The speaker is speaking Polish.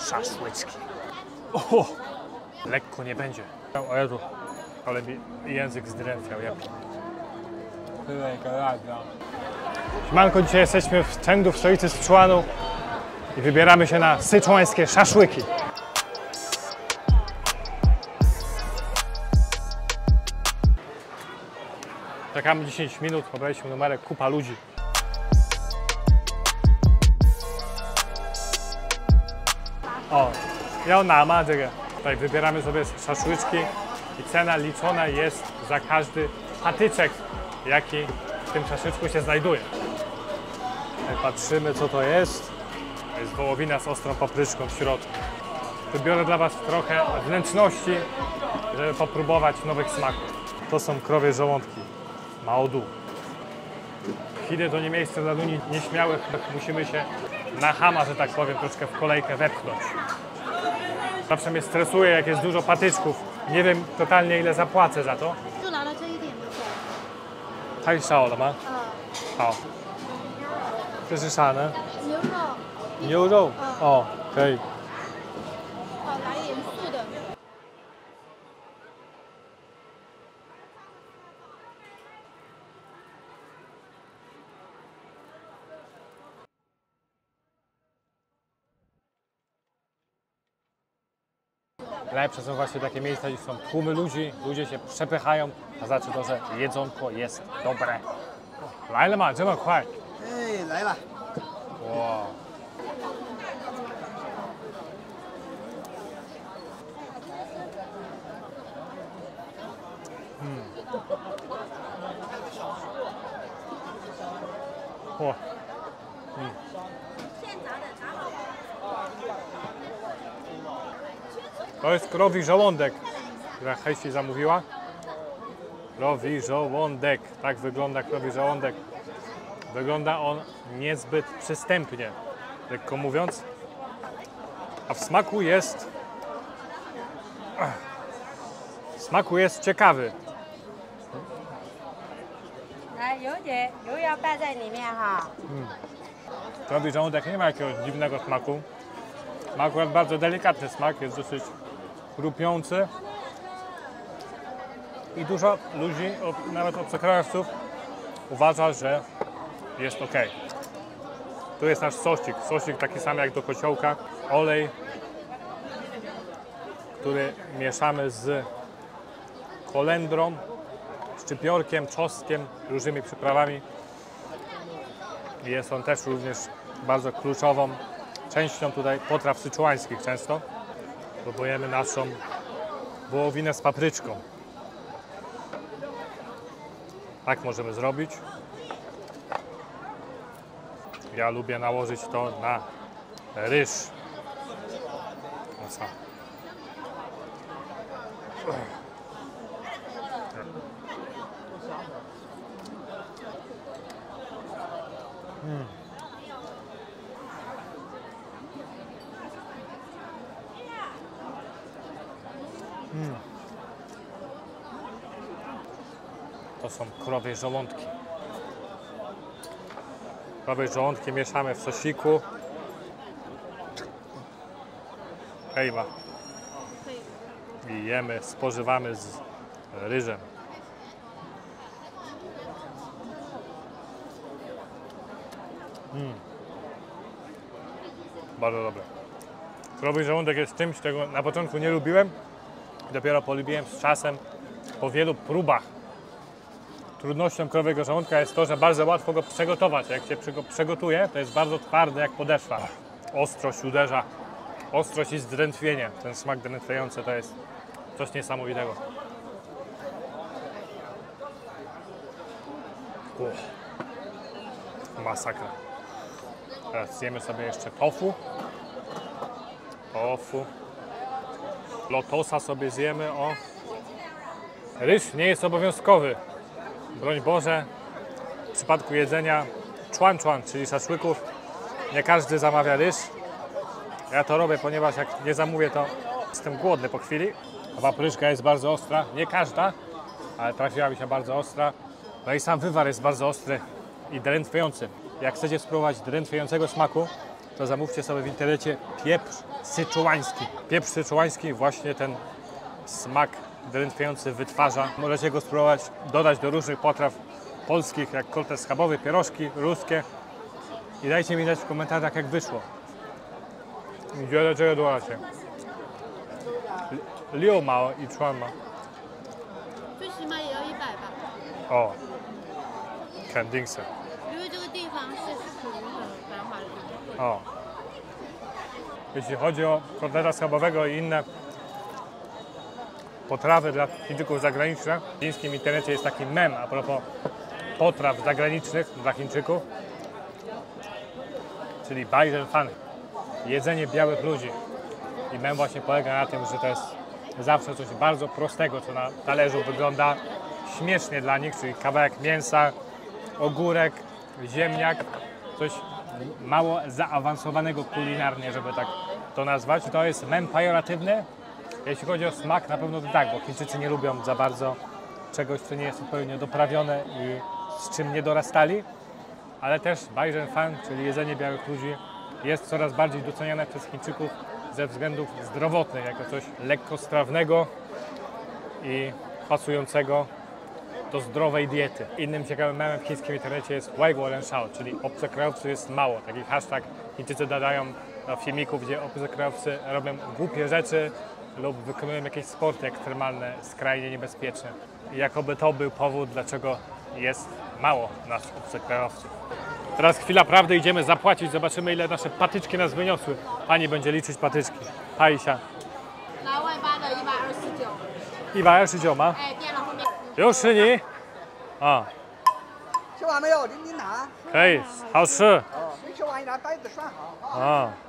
szaszłyczki. O, lekko nie będzie. O Jezu, ale mi język zdrętwiał. Siemanko, dzisiaj jesteśmy w Chengdu, w stolicy Syczuanu i wybieramy się na syczuańskie szaszłyki. Czekamy 10 minut, pobraliśmy numerek, kupa ludzi. O, ja nama tego. Tutaj wybieramy sobie szaszłyczki i cena liczona jest za każdy patyczek, jaki w tym szaszłyczku się znajduje. Tutaj patrzymy, co to jest. To jest wołowina z ostrą papryczką w środku. Wybiorę dla Was trochę wnętrzności, żeby popróbować nowych smaków. To są krowie żołądki. Maodu. Chiny to nie miejsce dla ludzi nieśmiałych. Musimy się na chama, że tak powiem, troszkę w kolejkę wepchnąć. Zawsze mnie stresuje, jak jest dużo patyczków. Nie wiem totalnie, ile zapłacę za to. 太少了吗？好。这是啥呢？牛肉。牛肉。哦，可以。 来严肃的。 Najlepsze są właśnie takie miejsca, gdzie są tłumy ludzi, ludzie się przepychają, a znaczy to, że jedzonko jest dobre. 来了吗？这么快？ 哎，来了。 哇！哇！To jest krowi żołądek, która Hejsi zamówiła. Krowi żołądek. Tak wygląda krowi żołądek. Wygląda on niezbyt przystępnie, lekko mówiąc. A w smaku jest... smaku jest ciekawy. Krowi żołądek nie ma jakiegoś dziwnego smaku. Ma akurat bardzo delikatny smak, jest dosyć chrupiący. I dużo ludzi, nawet obcokrajowców, uważa, że jest ok. Tu jest nasz sosik. Sosik taki sam jak do kociołka. Olej, który mieszamy z kolendrą, szczypiorkiem, czosnkiem, różnymi przyprawami. Jest on też również bardzo kluczową częścią tutaj potraw syczuańskich często. Próbujemy naszą wołowinę z papryczką. Tak możemy zrobić. Ja lubię nałożyć to na ryż. No co? To są krowie żołądki. Krowie żołądki mieszamy w sosiku. Hejma. I jemy, spożywamy z ryżem. Bardzo dobre. Krowy żołądek jest czymś, czego na początku nie lubiłem. Dopiero polubiłem z czasem, po wielu próbach. Trudnością krowiego żołądka jest to, że bardzo łatwo go przygotować. Jak się go przygotuje, to jest bardzo twardy jak podeszwa. Ostrość uderza, ostrość i zdrętwienie. Ten smak drętwiający to jest coś niesamowitego. Masakra. Teraz zjemy sobie jeszcze tofu. Lotosa sobie zjemy, o. Ryż nie jest obowiązkowy. Broń Boże, w przypadku jedzenia chuan, czyli szaszłyków, nie każdy zamawia ryż. Ja to robię, ponieważ jak nie zamówię, to jestem głodny po chwili. A papryczka jest bardzo ostra, nie każda, ale trafiła mi się bardzo ostra. No i sam wywar jest bardzo ostry i drętwiający. Jak chcecie spróbować drętwiającego smaku, to zamówcie sobie w internecie pieprz syczuański. Pieprz syczuański właśnie ten smak drętwiający wytwarza. Możecie go spróbować dodać do różnych potraw polskich, jak kotlet schabowy, pierożki ruskie. I dajcie mi znać w komentarzach, jak wyszło. Gdzie czego dołacie? 6毛一串吗？ 最起码也要100吧， 哦，肯定是。 因为这个地方是属于很繁华的地方。 O. Jeśli chodzi o kotleta schabowego i inne potrawy dla Chińczyków zagranicznych, w chińskim internecie jest taki mem a propos potraw zagranicznych dla Chińczyków, czyli Baijian Fan, jedzenie białych ludzi. I mem właśnie polega na tym, że to jest zawsze coś bardzo prostego, co na talerzu wygląda śmiesznie dla nich, czyli kawałek mięsa, ogórek, ziemniak, coś mało zaawansowanego kulinarnie, żeby tak to nazwać. To jest mem pejoratywny. Jeśli chodzi o smak, na pewno to tak, bo Chińczycy nie lubią za bardzo czegoś, co nie jest odpowiednio doprawione i z czym nie dorastali. Ale też Baijian Fan, czyli jedzenie białych ludzi, jest coraz bardziej doceniane przez Chińczyków ze względów zdrowotnych, jako coś lekkostrawnego i pasującego do zdrowej diety. Innym ciekawym memem w chińskim internecie jest Waiguo Renshao, czyli obcokrajowców jest mało. Taki hashtag Chińczycy dodają do filmików, gdzie obcokrajowcy robią głupie rzeczy lub wykonują jakieś sporty ekstremalne, skrajnie niebezpieczne. I jakoby to był powód, dlaczego jest mało nas obcokrajowców. Teraz chwila prawdy, idziemy zapłacić, zobaczymy, ile nasze patyczki nas wyniosły. Pani będzie liczyć patyczki. Paisia. 拿外八的129， 129吗？ 哎，电脑后面。 有十你啊， 吃完没有？您拿。 可以，好吃您吃完一拿单子算好啊。 啊。